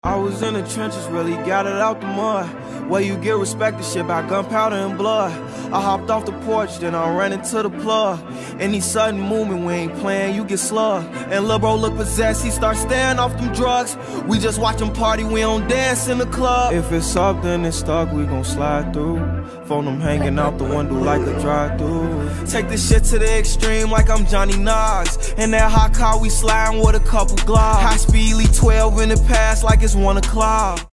I was in the trenches, really got it out the mud. Where you get respect and shit by gunpowder and blood. I hopped off the porch, then I ran into the plug. Any sudden movement, we ain't playing, you get slugged. And lil' bro look possessed, he start staring off them drugs. We just watch him party, we don't dance in the club. If it's up, then it's stuck, we gon' slide through. Phone them hanging out the window like a drive-through. Take this shit to the extreme like I'm Johnny Knox. In that hot car, we sliding with a couple globs. High speed, Elite 12 in the past like it's 1 o'clock.